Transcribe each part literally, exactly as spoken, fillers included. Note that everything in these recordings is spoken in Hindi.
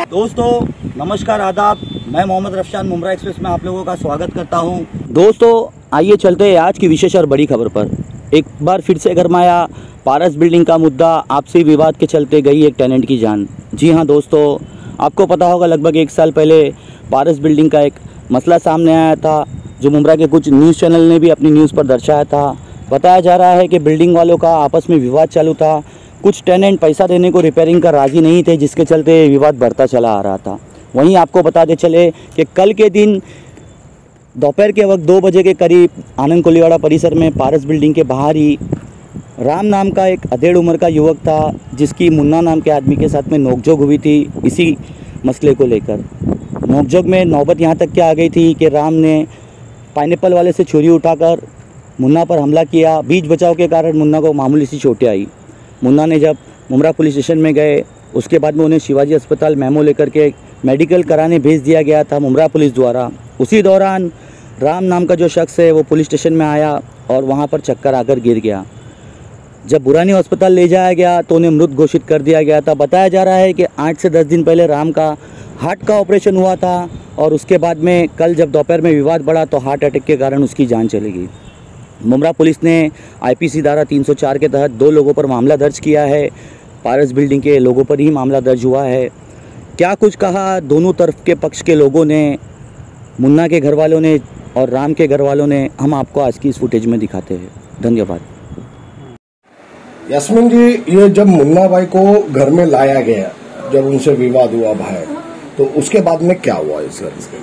दोस्तों नमस्कार, आदाब। मैं मोहम्मद रफशान मुमरा एक्सप्रेस में आप लोगों का स्वागत करता हूं। दोस्तों आइए चलते हैं आज की विशेष और बड़ी खबर पर। एक बार फिर से गरमाया पारस बिल्डिंग का मुद्दा। आपसी विवाद के चलते गई एक टेनेंट की जान। जी हां दोस्तों, आपको पता होगा लगभग एक साल पहले पारस बिल्डिंग का एक मसला सामने आया था, जो मुमरा के कुछ न्यूज़ चैनल ने भी अपनी न्यूज़ पर दर्शाया था। बताया जा रहा है कि बिल्डिंग वालों का आपस में विवाद चालू था। कुछ टेनेंट पैसा देने को रिपेयरिंग का राज़ी नहीं थे, जिसके चलते विवाद बढ़ता चला आ रहा था। वहीं आपको बताते चले कि कल के दिन दोपहर के वक्त दो बजे के करीब आनंद कोलीवाड़ा परिसर में पारस बिल्डिंग के बाहर ही राम नाम का एक अधेड़ उम्र का युवक था, जिसकी मुन्ना नाम के आदमी के साथ में नोकझोंक हुई थी इसी मसले को लेकर। नोकझोंक में नौबत यहाँ तक क्या आ गई थी कि राम ने पाइनएप्पल वाले से छुरी उठाकर मुन्ना पर हमला किया। बीच बचाव के कारण मुन्ना को मामूली सी चोटें आई। मुन्ना ने जब मुमरा पुलिस स्टेशन में गए, उसके बाद में उन्हें शिवाजी अस्पताल मेमो लेकर के मेडिकल कराने भेज दिया गया था मुमरा पुलिस द्वारा। उसी दौरान राम नाम का जो शख्स है वो पुलिस स्टेशन में आया और वहाँ पर चक्कर आकर गिर गया। जब बुरानी अस्पताल ले जाया गया तो उन्हें मृत घोषित कर दिया गया था। बताया जा रहा है कि आठ से दस दिन पहले राम का हार्ट का ऑपरेशन हुआ था और उसके बाद में कल जब दोपहर में विवाद बढ़ा तो हार्ट अटैक के कारण उसकी जान चली गई। मुमरा पुलिस ने आईपीसी धारा तीन सौ चार के तहत दो लोगों पर मामला दर्ज किया है। पारस बिल्डिंग के लोगों पर ही मामला दर्ज हुआ है। क्या कुछ कहा दोनों तरफ के पक्ष के लोगों ने, मुन्ना के घर वालों ने और राम के घर वालों ने, हम आपको आज की इस फुटेज में दिखाते हैं। धन्यवाद। यास्मीन जी, ये जब मुन्ना भाई को घर में लाया गया, जब उनसे विवाद हुआ भाई, तो उसके बाद में क्या हुआ इस घर से?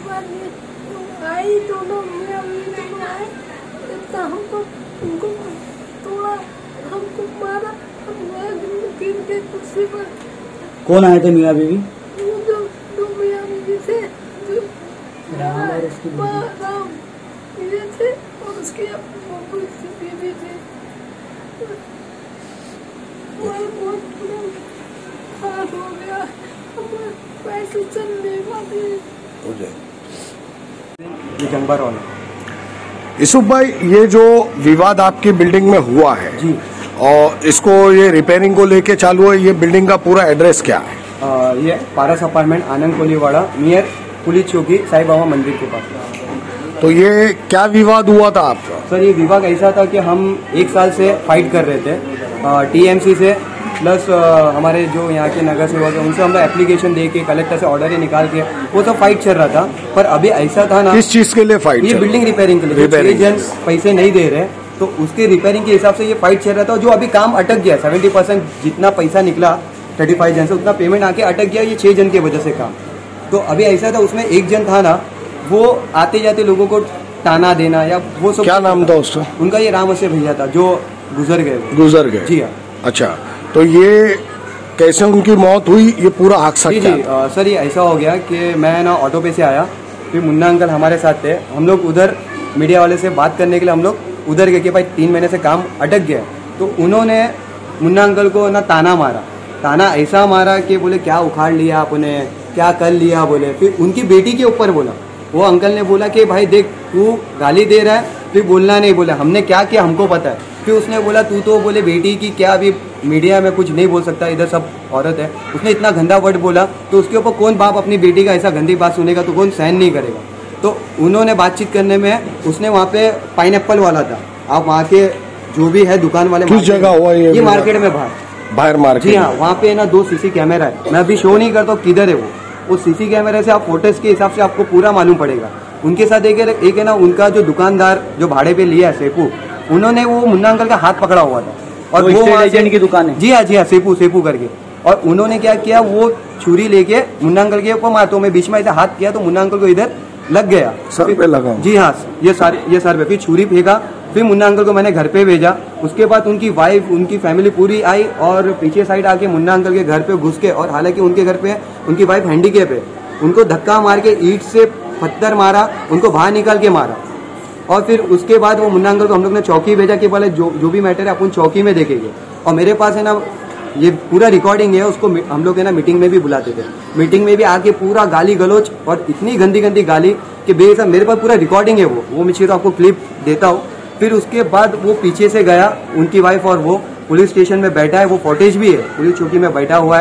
हमको उनको तोड़ा, हमको मारा, कुर्सी पर। कौन आए थे मियाँ बीवी? जो दो मियाँ बीवी थे, जो राम राम ये थे और उसके बीवी थे। बहुत बुरा हाल हो गया, पैसे चल नहीं पाते। यूसुफ भाई, ये जो विवाद आपकी बिल्डिंग में हुआ है जी, और इसको ये रिपेयरिंग को लेके चालू है, ये बिल्डिंग का पूरा एड्रेस क्या है? आ, ये Paras apartment Anand Koliwada near police चौकी साईं बाबा मंदिर के पास। तो ये क्या विवाद हुआ था आपका? सर, ये विवाद ऐसा था कि हम एक साल से फाइट कर रहे थे टीएमसी से, प्लस हमारे जो यहाँ के नगर सेवक है उनसे हम लोग एप्लीकेशन दे के कलेक्टर से ऑर्डर ही निकाल के वो सब फाइट चल रहा था। पर अभी ऐसा था ना, किस चीज के लिए फाइट? ये बिल्डिंग रिपेयरिंग के लिए एजेंट्स पैसे नहीं दे रहे, तो उसके रिपेयरिंग के हिसाब से ये फाइट चल रहा था। जो अभी काम अटक गया, सेवेंटी परसेंट जितना पैसा निकला थर्टी फाइव जन से, उतना पेमेंट आके अटक गया ये छह जन की वजह से काम। तो अभी ऐसा था, उसमें एक जन था ना, वो आते जाते लोगों को ताना देना या वो सब। क्या नाम था उसका? उनका ये राम से भैया था, जो गुजर गए। गुजर गए? जी हाँ। अच्छा, तो ये कैसे उनकी मौत हुई, ये पूरा हादसा जी क्या? जी आ, सर, ये ऐसा हो गया कि मैं ना ऑटो पे से आया, फिर मुन्ना अंकल हमारे साथ थे। हम लोग उधर मीडिया वाले से बात करने के लिए हम लोग उधर गए कि भाई तीन महीने से काम अटक गया। तो उन्होंने मुन्ना अंकल को ना ताना मारा, ताना ऐसा मारा कि बोले क्या उखाड़ लिया आपने, क्या कर लिया बोले। फिर उनकी बेटी के ऊपर बोला। वो अंकल ने बोला कि भाई देख, तू गाली दे रहा है, फिर बोलना नहीं। बोला हमने क्या किया हमको पता है। फिर उसने बोला तू तो बोले बेटी की क्या, अभी मीडिया में कुछ नहीं बोल सकता, इधर सब औरत है। उसने इतना गंदा वर्ड बोला, तो उसके ऊपर कौन बाप अपनी बेटी का ऐसा गंदी बात सुनेगा, तो कौन सहन नहीं करेगा। तो उन्होंने बातचीत करने में, उसने वहाँ पे पाइनएप्पल वाला था, आप वहाँ के जो भी है दुकान वाले। किस जगह हुआ ये? ये मार्केट में बाहर बाहर मार्केट? जी हाँ, वहाँ पे ना दो सीसी कैमरा है। मैं अभी शो नहीं करता हूँ किधर है वो। उस सीसी कैमरे से आप फोटोज के हिसाब से आपको पूरा मालूम पड़ेगा। उनके साथ एक एक है ना, उनका जो दुकानदार जो भाड़े पे लिया है सेपू, उन्होंने वो मुन्ना अंकल का हाथ पकड़ा हुआ था और वो एजेंट की दुकान है। जी हाँ जी हाँ, सेपू सेपू करके। और उन्होंने क्या किया, वो छुरी लेके मुन्ना अंकल के ऊपर मारा। तो मैं बीच में ऐसा हाथ किया तो मुन्ना अंकल को इधर लग गया, सर पे लगा। जी हाँ, ये सारे ये सर पे। फिर छुरी फेंका, फिर मुन्ना अंकल को मैंने घर पे भेजा। उसके बाद उनकी वाइफ, उनकी फैमिली पूरी आई और पीछे साइड आके मुन्ना अंकल के घर पे घुस के, और हालांकि उनके घर पे उनकी वाइफ हैंडीकैप है, उनको धक्का मार के ईंट से पत्थर मारा, उनको बाहर निकाल के मारा। और फिर उसके बाद वो मुन्ना अंकल को हम लोग ने चौकी भेजा कि बोले जो जो भी मैटर है अपन चौकी में देखेंगे। और मेरे पास है ना ये पूरा रिकॉर्डिंग है, उसको हम लोग है ना मीटिंग में भी बुलाते थे। मीटिंग में भी आके पूरा गाली गलोच और इतनी गंदी गंदी गाली कि बेशक मेरे पास पूरा रिकॉर्डिंग है। वो वो मैं चाहिए तो आपको क्लिप देता हूँ। फिर उसके बाद वो पीछे से गया, उनकी वाइफ और वो पुलिस स्टेशन में बैठा है, वो फुटेज भी है, पुलिस चौकी में बैठा हुआ है।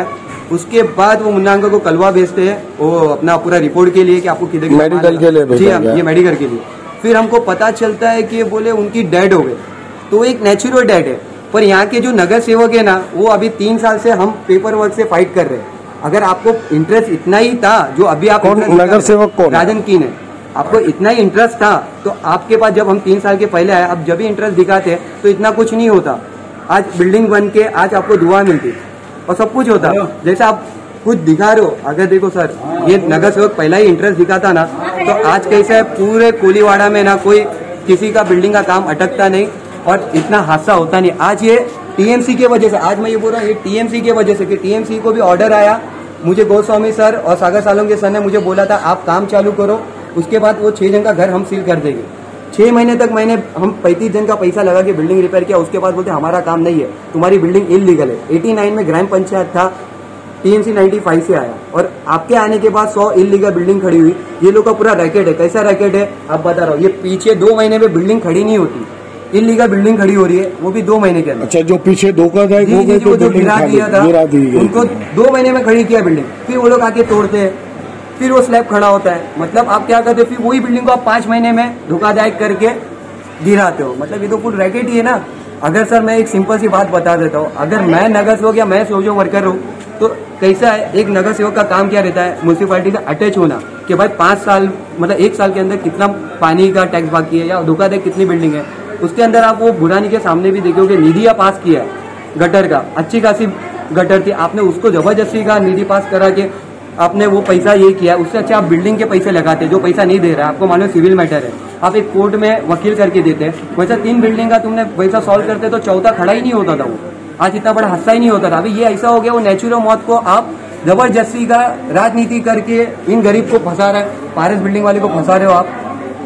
उसके बाद वो मुन्ना अंकल को कलवा भेजते हैं वो अपना पूरा रिपोर्ट के लिए कि आपको किधर मेडिकल के लिए जी भेजा हाँ, गया। ये मेडिकल के लिए। फिर हमको पता चलता है कि बोले उनकी डेड हो गई, तो एक नेचुरल डेड है। पर यहाँ के जो नगर सेवक है ना, वो अभी तीन साल से हम पेपर वर्क से फाइट कर रहे हैं। अगर आपको इंटरेस्ट इतना ही था जो अभी आप कौन नगर सेवक कौन है? राजन कीन है, आपको इतना ही इंटरेस्ट था तो आपके पास जब हम तीन साल के पहले आए, अब जब भी इंटरेस्ट दिखाते तो इतना कुछ नहीं होता। आज बिल्डिंग बन के आज आपको दुआ मिलती और सब कुछ होता। जैसे आप कुछ दिखा रहे हो, अगर देखो सर ये नगर सेवक पहला ही इंटरेस्ट दिखाता ना, तो आज कैसा है पूरे कोलीवाड़ा में ना कोई किसी का बिल्डिंग का काम अटकता नहीं और इतना हादसा होता नहीं। आज ये टीएमसी के वजह से, आज मैं ये बोल रहा हूँ ये टीएमसी के वजह से, कि टीएमसी को भी ऑर्डर आया। मुझे गोस्वामी सर और सागर सालोंके सर ने मुझे बोला था आप काम चालू करो, उसके बाद वो छह जन का घर हम सील कर देंगे। छह महीने तक मैंने हम पैंतीस जन का पैसा लगा के बिल्डिंग रिपेयर किया, उसके बाद बोलते हमारा काम नहीं है, तुम्हारी बिल्डिंग इलीगल है। नवासी में ग्राम पंचायत था, टीएमसी पचानवे से आया और आपके आने के बाद सौ इलीगल बिल्डिंग खड़ी हुई। ये लोग का पूरा रैकेट है। कैसा रैकेट है आप बता रहा हूँ, ये पीछे दो महीने में बिल्डिंग खड़ी नहीं होती, इलीगल बिल्डिंग खड़ी हो रही है, वो भी दो महीने के अंदर। अच्छा, जो पीछे धोखाधड़ी हो गई तो जो गिरा दिया था गिरा दी गई, उनको दो महीने में खड़ी किया बिल्डिंग, फिर वो लोग आके तोड़ते हैं, फिर वो स्लैब खड़ा होता है। मतलब आप क्या करते हो, फिर वही बिल्डिंग को आप पांच महीने में धोखाधड़ी करके गिराते हो। मतलब ये तो फुल रैकेट ही है ना। अगर सर मैं एक सिंपल सी बात बता देता हूँ, अगर मैं नगर सेवक या मैं सोचो वर्कर हूँ तो कैसा है, एक नगर सेवक का काम क्या रहता है, म्यूनसिपैलिटी से अटैच होना कि भाई पांच साल मतलब एक साल के अंदर कितना पानी का टैक्स बाकी है या धोखाधड़ी कितनी बिल्डिंग है। उसके अंदर आप वो बुरानी के सामने भी देखोगे निधि पास किया है गटर का, अच्छी खासी गटर थी, आपने उसको जबरदस्ती का निधि पास करा के आपने वो पैसा ये किया। उससे अच्छा आप बिल्डिंग के पैसे लगाते, जो पैसा नहीं दे रहा है आपको मानो सिविल मैटर है, आप एक कोर्ट में वकील करके देते हैं। वैसा तीन बिल्डिंग का तुमने पैसा सॉल्व करते तो चौथा खड़ा ही नहीं होता था, वो आज इतना बड़ा हादसा ही नहीं होता था। अभी ये ऐसा हो गया, वो नेचुरल मौत को आप जबरदस्ती का राजनीति करके इन गरीब को फंसा रहे हैं, पारस बिल्डिंग वाले को फंसा रहे हो आप।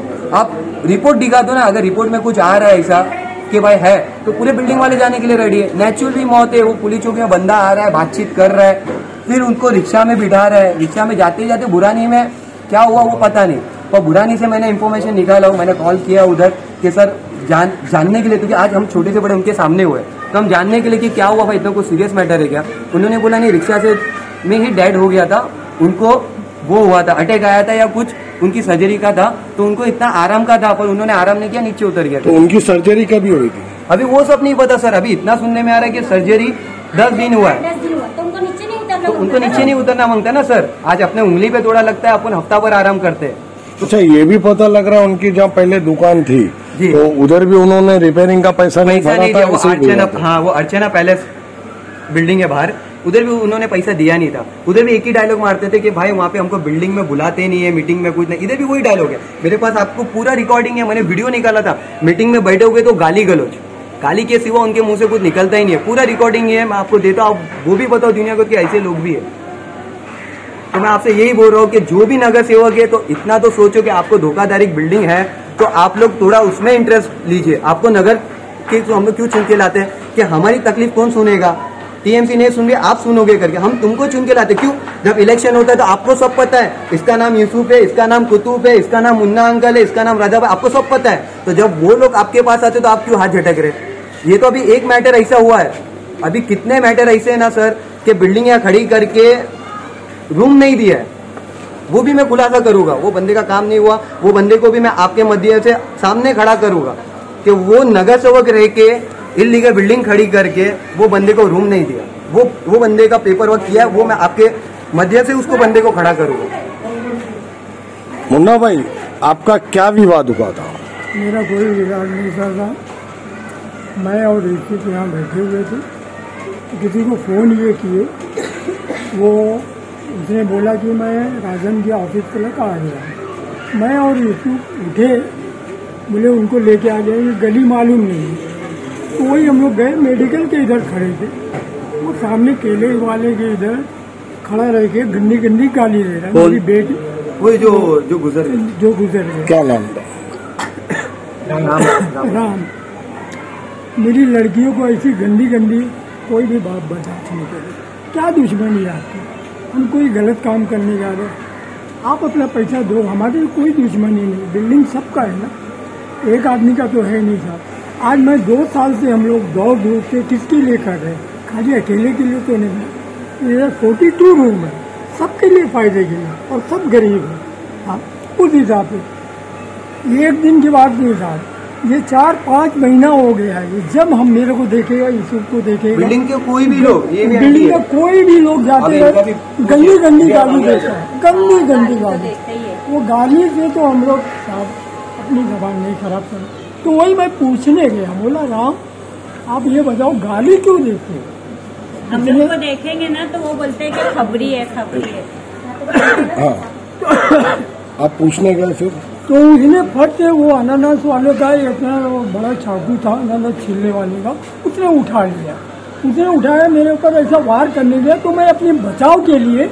आप रिपोर्ट दिखा दो ना, अगर रिपोर्ट में कुछ आ रहा है ऐसा कि भाई है तो पूरे बिल्डिंग वाले जाने के लिए रेडी है। नेचुरली मौत है, वो पुलिस चौकी में बंदा आ रहा है, बातचीत कर रहा है, फिर उनको रिक्शा में बिठा रहा है, रिक्शा में जाते जाते बुरानी में क्या हुआ वो पता नहीं। पर बुरानी से मैंने इन्फॉर्मेशन निकाला हूँ, मैंने कॉल किया उधर कि सर जान जानने के लिए, क्योंकि आज हम छोटे से बड़े उनके सामने हुए तो हम जानने के लिए कि क्या हुआ भाई, इतना कोई सीरियस मैटर है क्या। उन्होंने बोला नहीं, रिक्शा से में ही डेड हो गया था, उनको वो हुआ था, अटैक आया था या कुछ उनकी सर्जरी का था, तो उनको इतना आराम का था पर उन्होंने आराम नहीं किया, नीचे उतर गया। तो उनकी सर्जरी कभी हुई थी? अभी वो सब नहीं पता सर, अभी इतना सुनने में आ रहा है कि सर्जरी दस दिन हुआ है, दस दिन हुआ तो उनको नीचे नहीं उतरना, तो उनको नीचे नहीं उतरना मांगता ना सर। आज अपने उंगली पे थोड़ा लगता है, अपन हफ्ता भर आराम करते हैं। अच्छा, ये भी पता लग रहा है उनकी जहाँ पहले दुकान थी जी। तो उधर भी उन्होंने रिपेयरिंग का पैसा नहीं पैसा भरा नहीं था, दिया, वो ऐसे ही अर्चना, दिया था। हाँ वो अर्चना पैलेस बिल्डिंग है बाहर, उधर भी उन्होंने पैसा दिया नहीं था। उधर भी एक ही डायलॉग मारते थे कि भाई वहाँ पे हमको बिल्डिंग में बुलाते नहीं है, मीटिंग में कुछ नहीं। इधर भी वही डायलॉग है, मेरे पास आपको पूरा रिकॉर्डिंग है, मैंने वीडियो निकाला था। मीटिंग में बैठे हुए तो गाली गलोच, गाली के सिवा उनके मुंह से कुछ निकलता ही नहीं है। पूरा रिकॉर्डिंग है, मैं आपको देता हूँ, आप वो भी बताओ दुनिया को कि ऐसे लोग भी है। तो मैं आपसे यही बोल रहा हूँ कि जो भी नगर सेवक है तो इतना तो सोचो कि आपको धोखाधड़ी बिल्डिंग है तो आप लोग थोड़ा उसमें इंटरेस्ट लीजिए। आपको नगर के तो हम लोग क्यों चुन के लाते हैं कि हमारी तकलीफ कौन सुनेगा, टीएमसी नहीं सुन रही, आप सुनोगे करके हम तुमको चुन के लाते। क्यों? जब इलेक्शन होता है तो आपको सब पता है, इसका नाम यूसुफ है, इसका नाम कुतुब है, इसका नाम मुन्ना अंकल है, इसका नाम राजा भाई, आपको सब पता है। तो जब वो लोग आपके पास आते तो आप क्यों हाथ झटक रहे? ये तो अभी एक मैटर ऐसा हुआ है, अभी कितने मैटर ऐसे है ना सर कि बिल्डिंग यहाँ खड़ी करके रूम नहीं दिया है, वो भी मैं खुलासा करूंगा। वो बंदे का काम नहीं हुआ, वो बंदे को भी मैं आपके माध्यम से सामने खड़ा करूंगा कि वो नगर सेवक रह के इलीगल बिल्डिंग खड़ी करके वो बंदे को रूम नहीं दिया, वो वो बंदे का पेपर वर्क किया, वो मैं आपके मध्य से उसको बंदे को खड़ा करूंगा। मुन्ना भाई, आपका क्या विवाद हुआ था? मेरा कोई विवाद नहीं चल रहा, मैं और ऋषिक यहाँ बैठे हुए थे, किसी को फ़ोन ये किए, वो उसने बोला कि मैं राजन के ऑफिस के लिए आ गया। मैं और ऋषिक उठे, बोले उनको लेके आ गए, ये गली मालूम नहीं। तो वही हम लोग गए, मेडिकल के इधर खड़े थे, वो सामने केले वाले के इधर खड़ा रह के गंदी गंदी गाली दे रहा है। मेरी बेटी वही जो जो गुजर जो गुजर गए, क्या नाम था? राम, राम। राम, मेरी लड़कियों को ऐसी गंदी गंदी कोई भी बात बर्दाश्त नहीं करे। क्या दुश्मनी है आपकी? हम कोई गलत काम करने जा रहे, आप अपना पैसा दो, हमारी कोई दुश्मनी नहीं। बिल्डिंग सबका है ना, एक आदमी का तो है नहीं साहब। आज मैं दो साल से हम लोग दौड़ धूप से किसके लिए कर रहे हैं, खाली अकेले के लिए तो नहीं। ये फोर्टी टू रूम है, सबके लिए फायदे के लिए, और सब गरीब है। हाँ, उस हिसाब से एक दिन की बात नहीं साहब, ये चार पाँच महीना हो गया है। जब हम मेरे को देखेगा, यूसुफ को देखेगा, बिल्डिंग के कोई भी लोग, ये भी बिल्डिंग का कोई भी लोग जाते हैं, गंदी गंदी गाली देते हैं, गंदी गंदी गाली। वो गाली से तो हम लोग साहब अपनी जबान नहीं खराब कर। तो वही मैं पूछने गया, बोला राम आप ये बताओ गाली क्यों देते हो? हम लोग को देखेंगे ना तो वो बोलते हैं कि खबरी है खबरी है। हाँ, आप पूछने गए फिर? तो उसने फट से वो अनानास वाले का इतना बड़ा चाकू था अनानास छीलने वाले का, उसने उठा लिया। उसने उठाया मेरे ऊपर ऐसा वार करने गया, तो मैं अपने बचाव के लिए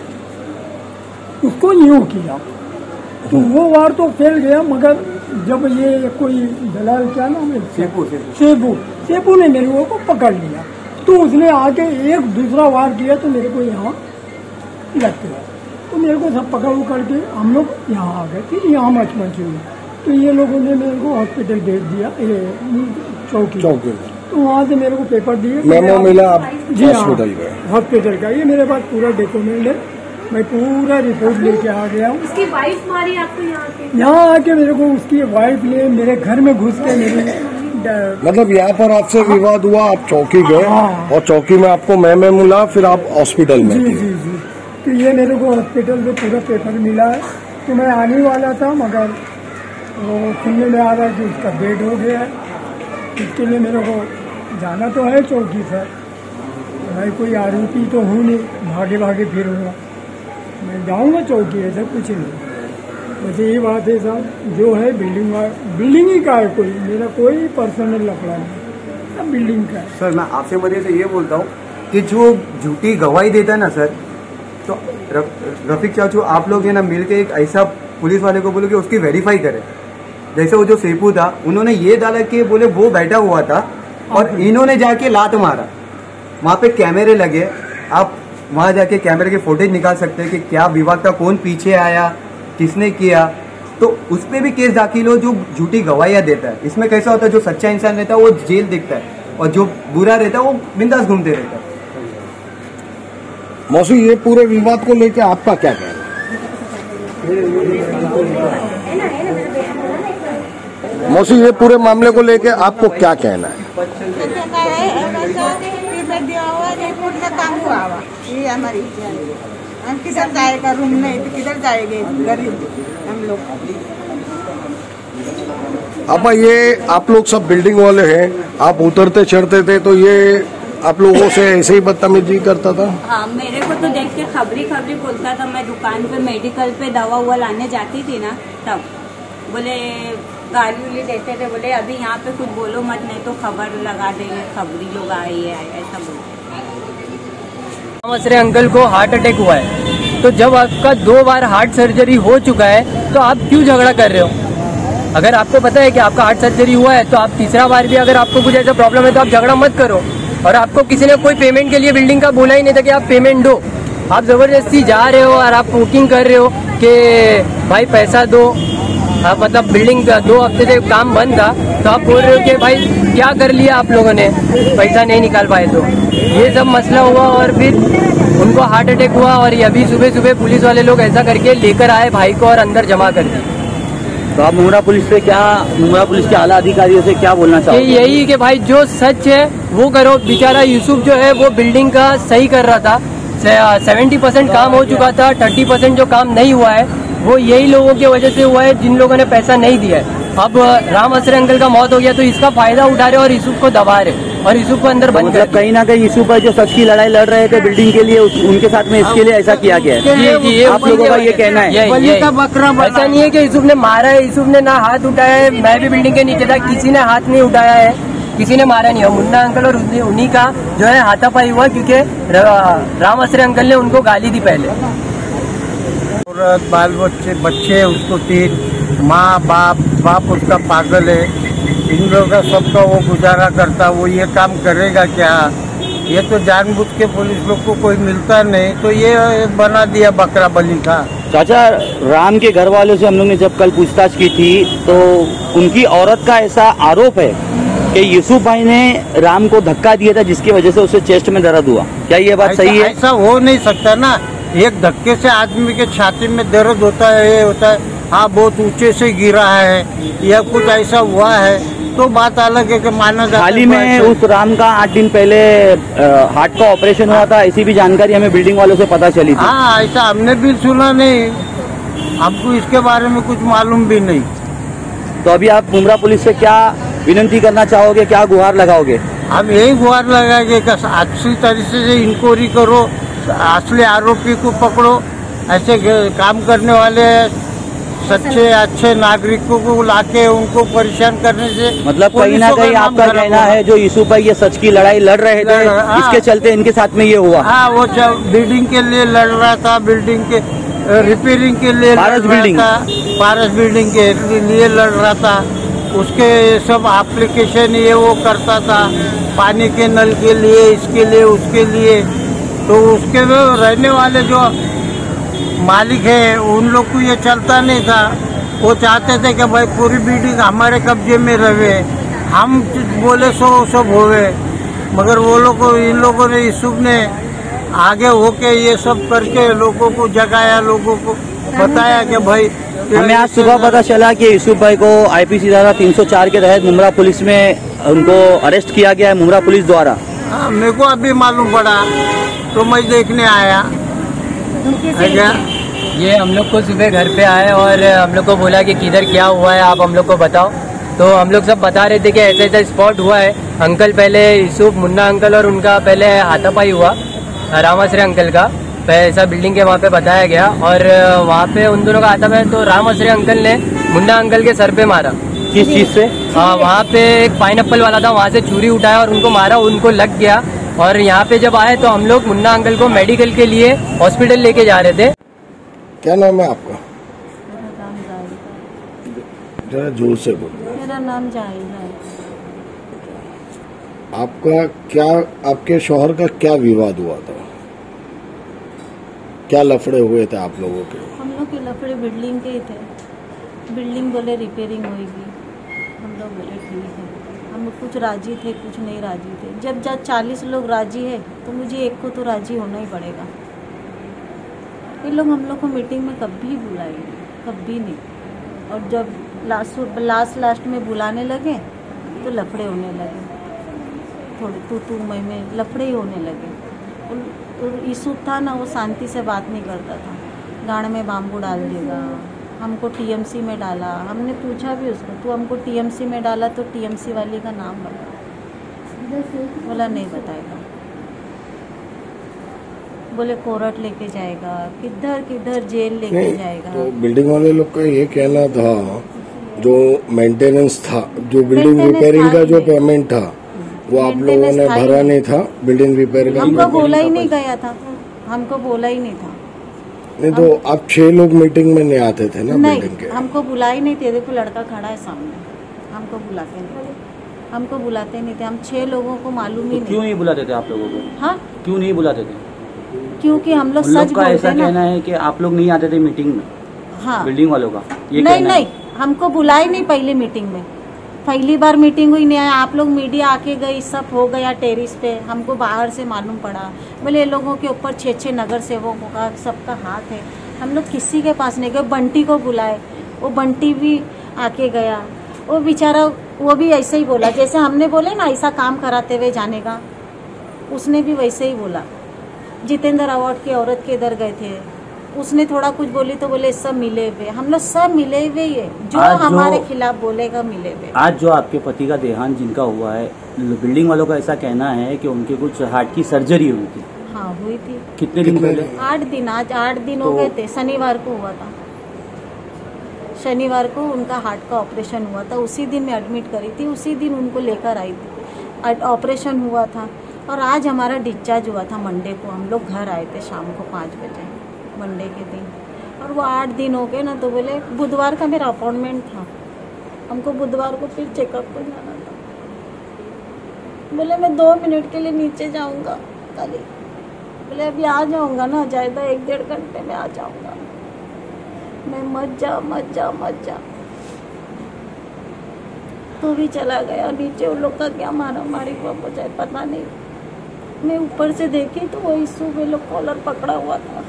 उसको यूं किया, तो वो वार तो फैल गया। मगर जब ये कोई दलाल क्या नाम है, सेबू सेबू सेबू ने मेरे को पकड़ लिया, तो उसने आके एक दूसरा वार किया, तो मेरे को यहाँ लग गया। तो मेरे को सब पकड़ उकड़ के हम लोग यहाँ आ गए, फिर यहाँ मच मची हुई। तो ये लोगों ने मेरे को हॉस्पिटल भेज दिया, ये चौकी चौकी तो वहाँ से मेरे को पेपर दिए, मेमो मिला, आप जी हाँ हॉस्पिटल गए? हॉस्पिटल का ये मेरे पास पूरा डॉक्यूमेंट है, मैं पूरा रिपोर्ट लेके आ गया हूँ। उसकी वाइफ मारी आपको यहाँ के? यहाँ आके मेरे को उसकी वाइफ ने मेरे घर में घुस के मेरी मतलब यहाँ पर आपसे विवाद हुआ, आप चौकी गए हाँ। और चौकी में आपको मेमो मिला, फिर आप हॉस्पिटल में जी गए। जी जी तो ये मेरे को हॉस्पिटल से पूरा पेपर मिला है। तो मैं आने वाला था, मगर वो सुनने में आ रहा है कि उसका डेड हो गया है। इसके लिए मेरे को जाना तो है चौकी सर, मैं कोई आरोपी तो हूँ नहीं, भागे भागे फिरूँगा, मैं जाऊँगा चौकी, ऐसा कुछ नहीं। बस यही बात है साहब, जो है बिल्डिंग बिल्डिंग ही का है, कोई मेरा कोई पर्सनल लफड़ा नहीं, सब बिल्डिंग का है। सर मैं आपसे वजह से ये बोलता हूँ कि जो झूठी गवाही देता है ना सर, तो रफीक चाचू आप लोग है ना मिलके एक ऐसा पुलिस वाले को बोलो कि उसकी वेरीफाई करें। जैसे वो जो सेपू था, उन्होंने ये डाला कि बोले वो बैठा हुआ था और इन्होंने जाके लात मारा। वहाँ पे कैमरे लगे, आप वहाँ जाके कैमरे के फुटेज निकाल सकते हैं कि क्या विवाद का कौन पीछे आया, किसने किया, तो उस पर भी केस दाखिल हो जो झूठी गवाहियाँ देता है। इसमें कैसा होता है, जो सच्चा इंसान रहता है वो जेल दिखता है और जो बुरा रहता है वो बिंदास घूमते रहता है। मौसी, ये पूरे विवाद को लेके आपका क्या कहना है? मौसी, ये पूरे मामले को लेके आपको क्या कहना है? काम हुआ हुआ ये हमारी, हम किधर जाएगा, रूम नहीं तो किधर जाएंगे गरीब हम लोग। अब ये आप लोग सब बिल्डिंग वाले हैं, आप उतरते चढ़ते थे तो ये आप लोगों से ऐसे ही बदतमीजी करता था? हाँ, मेरे को तो देख के खबरी खबरी बोलता था। मैं दुकान पे मेडिकल पे दवा हुआ लाने जाती थी ना, तब बोले गाली उली देते थे, बोले अभी यहाँ पे कुछ बोलो मत नहीं तो खबर लगा देंगे, खबरी लोग आए हैं, ऐसा बोलते। मसरे अंकल को हार्ट अटैक हुआ है, तो जब आपका दो बार हार्ट सर्जरी हो चुका है तो आप क्यों झगड़ा कर रहे हो? अगर आपको पता है कि आपका हार्ट सर्जरी हुआ है तो आप तीसरा बार भी अगर आपको कुछ ऐसा प्रॉब्लम है तो आप झगड़ा मत करो। और आपको किसी ने कोई पेमेंट के लिए बिल्डिंग का बोला ही नहीं था कि आप पेमेंट दो, आप जबरदस्ती जा रहे हो और आप बुकिंग कर रहे हो कि भाई पैसा दो। आप मतलब बिल्डिंग दो हफ्ते से काम बंद था तो आप बोल रहे हो कि भाई क्या कर लिया आप लोगों ने, पैसा नहीं निकाल पाए। तो ये सब मसला हुआ और फिर उनको हार्ट अटैक हुआ और ये अभी सुबह सुबह पुलिस वाले लोग ऐसा करके लेकर आए भाई को और अंदर जमा कर दिया। तो आप मुंब्रा पुलिस से क्या, मुंब्रा पुलिस के आला अधिकारियों से क्या बोलना चाहोगे? यही कि भाई जो सच है वो करो। बेचारा यूसुफ जो है वो बिल्डिंग का सही कर रहा था, सेवेंटी परसेंट काम हो चुका था, थर्टी परसेंट जो काम नहीं हुआ है वो यही लोगों की वजह से हुआ है जिन लोगों ने पैसा नहीं दिया है। अब राम असरे अंकल का मौत हो गया तो इसका फायदा उठा रहे और यूसुफ को दबा रहे और यूसुफ को अंदर बंद मतलब कहीं ना कहीं यूसुफ भाई जो सच की लड़ाई लड़ रहे थे बिल्डिंग के लिए, उनके साथ में इसके लिए ऐसा किया गया है। जी जी, आप लोगों का ये कहना है? ऐसा नहीं है कि यूसुफ ने मारा है, यूसुफ ने ना हाथ उठाया है, मैं भी बिल्डिंग के नीचे था, किसी ने हाथ नहीं उठाया है, किसी ने मारा नहीं है। मुन्ना अंकल और उन्हीं का जो है हाथापाई हुआ क्योंकि राम असरे अंकल ने उनको गाली दी पहले। बाल बच्चे बच्चे उसको तीन, माँ बाप बाप उसका पागल है, इन लोगों का सबका वो गुजारा करता, वो ये काम करेगा क्या? ये तो जानबूझ के पुलिस लोग को कोई मिलता नहीं तो ये बना दिया बकरा बलि का। चाचा, राम के घर वालों से हम लोग ने जब कल पूछताछ की थी तो उनकी औरत का ऐसा आरोप है कि यूसुफ भाई ने राम को धक्का दिया था जिसकी वजह से उसे चेस्ट में दर्द हुआ, क्या ये बात ऐसा, सही है? ऐसा हो नहीं सकता ना, एक धक्के से आदमी के छाती में दर्द होता है, ये होता है, हाँ बहुत ऊंचे से गिरा है या कुछ ऐसा हुआ है तो बात अलग है कि माना जाता है। हाल ही में उस राम का आठ दिन पहले हार्ट का ऑपरेशन हुआ था, ऐसी भी जानकारी हमें बिल्डिंग वालों से पता चली थी। हाँ, ऐसा हमने भी सुना नहीं, हमको इसके बारे में कुछ मालूम भी नहीं। तो अभी आप मुमरा पुलिस से क्या विनती करना चाहोगे, क्या गुहार लगाओगे? हम यही गुहार लगाएंगे कि अच्छी तरीके से इंक्वायरी करो, असली आरोपी को पकड़ो, ऐसे काम करने वाले सच्चे अच्छे नागरिकों को लाके उनको परेशान करने से मतलब कहीं ना कहीं आपका कहना है जो यूसुफ भाई ये सच की लड़ाई लड़ रहे थे, इसके चलते इनके साथ में ये हुआ। हाँ, वो बिल्डिंग के लिए लड़ रहा था, बिल्डिंग के रिपेयरिंग के लिए पारस बिल्डिंग पारस बिल्डिंग के लिए लड़ रहा था, उसके सब एप्लीकेशन ये वो करता था, पानी के नल के लिए, इसके लिए उसके लिए। तो उसके रहने वाले जो मालिक है उन लोग को ये चलता नहीं था, वो चाहते थे कि भाई पूरी बिल्डिंग हमारे कब्जे में रहे, हम बोले सो सब होवे, मगर वो लोग को इन लोगों ने यूसुफ ने आगे होके ये सब करके लोगों को जगाया, लोगों को बताया कि भाई। हमें आज सुबह पता चला कि यूसुफ भाई को आईपीसी धारा तीन सौ चार के तहत मुमरा पुलिस में उनको अरेस्ट किया गया है, मुमरा पुलिस द्वारा। हाँ, मेरे को अभी मालूम पड़ा तो मैं देखने आया। अच्छा, ये हम लोग को सुबह घर पे आए और हम लोग को बोला कि किधर क्या हुआ है आप हम लोग को बताओ, तो हम लोग सब बता रहे थे कि ऐसा ऐसा स्पॉट हुआ है। अंकल पहले यूसुफ मुन्ना अंकल और उनका पहले हाथापाई हुआ रामाश्रय अंकल का, ऐसा बिल्डिंग के वहाँ पे बताया गया और वहाँ पे उन दोनों का हाथापाई, तो रामाश्रय अंकल ने मुन्ना अंकल के सर पे मारा। किस चीज से? हाँ, वहाँ पे एक पाइनएप्पल वाला था, वहाँ से छुरी उठाया और उनको मारा, उनको लग गया। और यहाँ पे जब आए तो हम लोग मुन्ना अंकल को मेडिकल के लिए हॉस्पिटल लेके जा रहे थे। क्या नाम है आपका? मेरा नाम जाहिद जरा जोर से बोलो। है। मेरा नाम जाहिद है। आपका क्या, आपके शौहर का क्या विवाद हुआ था? क्या लफड़े हुए थे आप लोगों के? हम लोग के लफड़े बिल्डिंग के ही थे। बिल्डिंग बोले रिपेयरिंग होगी, हम लोग बोले ठीक है। हम लोग कुछ राजी थे, कुछ नहीं राजी थे। जब जब चालीस लोग राजी है तो मुझे एक को तो राजी होना ही पड़ेगा। ये लोग हम लोग को मीटिंग में कभी बुलाएंगे, कभी नहीं। और जब लास्ट लास्ट लास्ट में बुलाने लगे तो लफड़े होने लगे, थोड़े तू तू मैं में लफड़े ही होने लगे। और यूसुफ था ना, वो शांति से बात नहीं करता था, गाड़ में बाम्बू डाल देगा। हमको टीएमसी में डाला, हमने पूछा भी उसको, तू हमको टीएमसी में डाला तो टीएमसी वाली का नाम बता, बोला नहीं बताएगा। बोले कोर्ट लेके जाएगा, किधर किधर जेल लेके जाएगा। तो बिल्डिंग वाले लोग का ये कहना था जो मेंटेनेंस था, जो बिल्डिंग रिपेयरिंग का जो पेमेंट था वो आप लोगों ने भरा नहीं था, बिल्डिंग रिपेयर का हमको बोला ही नहीं गया था, हमको बोला ही नहीं था। नहीं तो आप छह लोग मीटिंग में नहीं आते थे ना बिल्डिंग के? हमको बुला ही नहीं थे। देखो लड़का खड़ा है सामने, हमको बुलाते नहीं थे, हमको बुलाते नहीं थे। हम छह लोगों को मालूम ही नहीं। क्यों नहीं बुलाते थे आप लोगों को? हाँ, क्यों नहीं बुलाते थे? क्योंकि हम लोग उन सच लोग का बोलते ऐसा हैं ना। कहना है कि आप लोग नहीं आते थे मीटिंग में। हाँ, बिल्डिंग वालों का ये नहीं कहना है। नहीं, हमको बुलाए नहीं पहले मीटिंग में। पहली बार मीटिंग हुई नहीं आया, आप लोग मीडिया आके गई, सब हो गया टेरिस पे। हमको बाहर से मालूम पड़ा, बोले ये लोगों के ऊपर छः छः नगर सेवकों का सबका हाथ है। हम लोग किसी के पास नहीं गए, बंटी को बुलाए, वो बंटी भी आके गया। वो बेचारा वो भी ऐसे ही बोला जैसे हमने बोले ना ऐसा काम कराते हुए जाने का, उसने भी वैसे ही बोला। जितेंद्र अवार्ड की औरत के इधर गए थे, उसने थोड़ा कुछ बोली तो बोले सब मिले हुए, हम लोग सब मिले हुए ही है, जो हमारे खिलाफ बोलेगा मिले हुए। आज जो आपके पति का देहांत जिनका हुआ है, बिल्डिंग वालों का ऐसा कहना है कि उनके कुछ हार्ट की सर्जरी हुई थी। हाँ हुई थी। कितने दिन पहले? आठ दिन, आज आठ दिन हो गए थे। शनिवार को हुआ था, शनिवार को उनका हार्ट का ऑपरेशन हुआ था। उसी दिन मैं एडमिट करी थी, उसी दिन उनको लेकर आई थी, ऑपरेशन हुआ था। और आज हमारा डिस्चार्ज हुआ था मंडे को। हम लोग घर आए थे शाम को पाँच बजे मंडे के दिन। और वो आठ दिन हो गए ना, तो बोले बुधवार का मेरा अपॉइंटमेंट था, हमको बुधवार को फिर चेकअप को जाना था। बोले मैं दो मिनट के लिए नीचे जाऊंगा खाली, बोले अभी आ जाऊंगा ना, ज़्यादा एक डेढ़ घंटे में आ जाऊंगा। मैं मत जा मत जा मत जा। तो भी चला गया नीचे। उन लोग का क्या मारा मारी हुआ मुझे पता नहीं। मैं ऊपर से देखी तो वो इशू में लोग कॉलर पकड़ा हुआ था।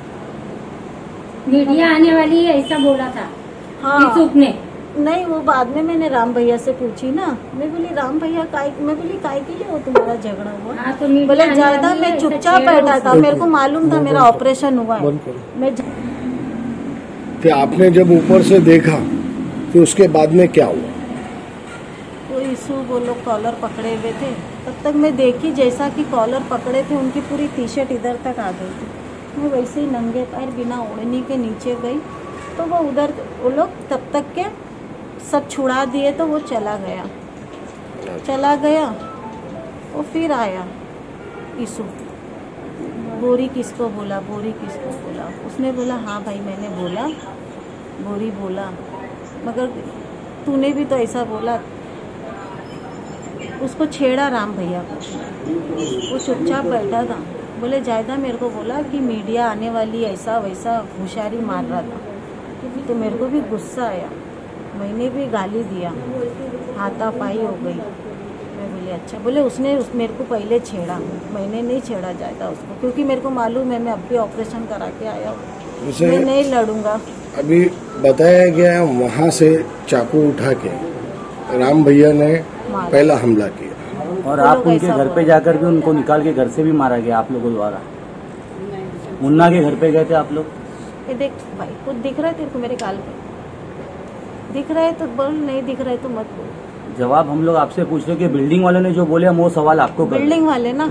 मीडिया आने वाली है ऐसा बोला था हाँ यूसुफ ने। नहीं, वो बाद में मैंने राम भैया से पूछी ना। मैं बोली राम भैया काय, मैं बोली काय के लिए वो तुम्हारा झगड़ा हुआ? हाँ, तो बोले ज्यादा मैं चुपचाप बैठा था, मेरे को मालूम था मेरा ऑपरेशन हुआ है। मैं फिर आपने जब ऊपर से देखा फिर उसके बाद में क्या हुआ? वो इशू वो लोग कॉलर पकड़े हुए थे। तब तक मैं देखी जैसा कि कॉलर पकड़े थे उनकी पूरी टी शर्ट इधर तक आ गई थी। मैं वैसे ही नंगे पैर बिना ओढ़नी के नीचे गई तो वो उधर वो लोग तब तक के सब छुड़ा दिए तो वो चला गया चला गया वो फिर आया इशू। बोरी किसको बोला, बोरी किसको बोला? उसने बोला हाँ भाई मैंने बोला, बोरी बोला, मगर तूने भी तो ऐसा बोला। उसको छेड़ा राम भैया को, वो चुपचाप बैठा था। बोले जायदा मेरे को बोला कि मीडिया आने वाली ऐसा वैसा होशियारी मार रहा था। तो मेरे को भी गुस्सा आया, मैंने भी गाली दिया, हाथापाई हो गई। मैं बोले अच्छा। बोले उसने उस मेरे को पहले छेड़ा, मैंने नहीं छेड़ा जायदा उसको, क्योंकि मेरे को मालूम है मैं अब भी ऑपरेशन करा के आया हूँ, मैं नहीं लड़ूंगा। अभी बताया गया वहाँ से चाकू उठा के राम भैया ने पहला हमला किया और आप उनके घर पे जाकर भी उनको निकाल के घर से भी मारा गया आप लोगों द्वारा। मुन्ना के घर पे गए थे आप लोग? ये देख भाई, कुछ दिख रहा है तेरे को मेरे गाल पे? दिख रहा है तो बोल, नहीं दिख रहा है तो मत बोल। जवाब हम लोग आपसे पूछ रहे कि बिल्डिंग वाले ने जो बोले हम वो सवाल आपको कर। बिल्डिंग वाले ना,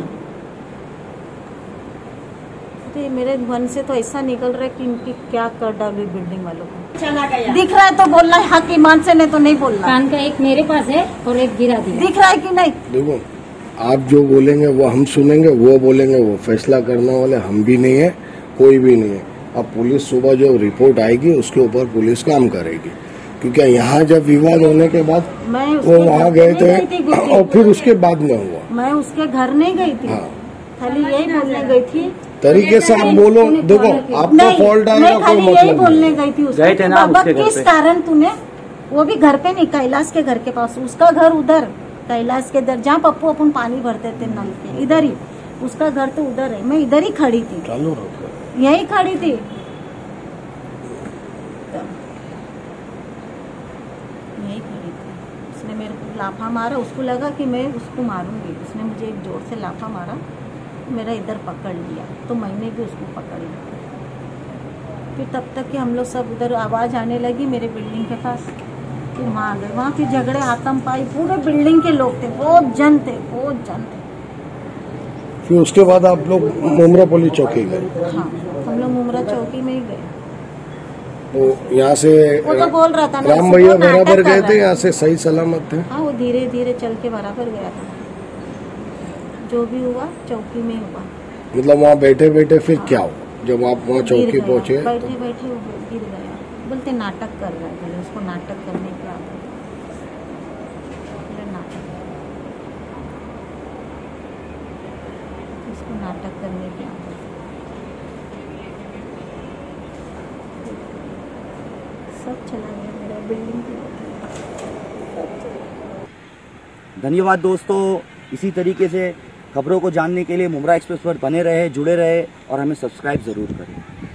अरे मेरे मन से तो ऐसा निकल रहा है कि इनकी क्या कर डाली बिल्डिंग वालों को। चला गया। दिख रहा है तो बोलना है, हक ईमान से, नहीं तो नहीं बोलना। कान का एक मेरे पास है और एक गिरा दिया। दिख रहा है कि नहीं? देखो आप जो बोलेंगे वो हम सुनेंगे, वो बोलेंगे वो फैसला करने वाले हम भी नहीं है, कोई भी नहीं है। अब पुलिस सुबह जो रिपोर्ट आएगी उसके ऊपर पुलिस काम करेगी, क्योंकि यहाँ जब विवाद होने के बाद वो वहाँ गए थे और फिर उसके बाद में हुआ। मैं उसके घर नहीं गई थी, हाँ। खाली यही बोलने गई थी। तरीके से आप बोलो, देखो आपका फॉल्ट आएगा, कोई खाली यही मतलब बोलने नहीं। गई थी उसको। गए थे ना बाबा उसके घर किस पे? कारण तूने, वो भी घर पे नहीं, कैलाश के घर के पास, उसका घर उधर कैलाश के इधर जहाँ पप्पू अपन पानी भरते थे नल के, इधर ही उसका घर तो उधर है। मैं इधर ही खड़ी थी, चालू रखो। यही खड़ी थी। यही खड़ी थी, उसने मेरे को लाफा मारा, उसको लगा कि मैं उसको मारूंगी, उसने मुझे एक जोर से लाफा मारा, मेरा इधर पकड़ लिया तो मैंने भी उसको पकड़ लिया। फिर तब तक कि हम लोग सब उधर आवाज़ आने लगी मेरे बिल्डिंग के पास कि वहाँ आ गए। वहाँ फिर झगड़े आतंपाई, पूरे बिल्डिंग के लोग थे, बहुत जन थे, बहुत जन थे। फिर उसके बाद आप लोग मुमरा पुलिस चौकी गए? हाँ, हम लोग मुमरा चौकी में ही गए। तो यहाँ से वो तो बोल रहा था ना, राम वो भैया नाटक बराबर कर गए रहा थे, है। यहाँ से सही सलामत थे? हाँ, वो धीरे धीरे चल के बराबर गया था। जो भी हुआ चौकी में हुआ। मतलब वहाँ बैठे बैठे फिर क्या हुआ जब आप वहाँ गिर चौकी गया, पहुँचे? बैठे बैठे वो गिर गया। बोलते नाटक कर रहा है, बोले उसको नाटक करने की आदत है। बोले नाटक, उसको नाटक करने की आदत है। सब चला गया मेरा बिल्डिंग की। धन्यवाद दोस्तों, इसी तरीके से खबरों को जानने के लिए मुमरा एक्सप्रेस पर बने रहे, जुड़े रहे और हमें सब्सक्राइब ज़रूर करें।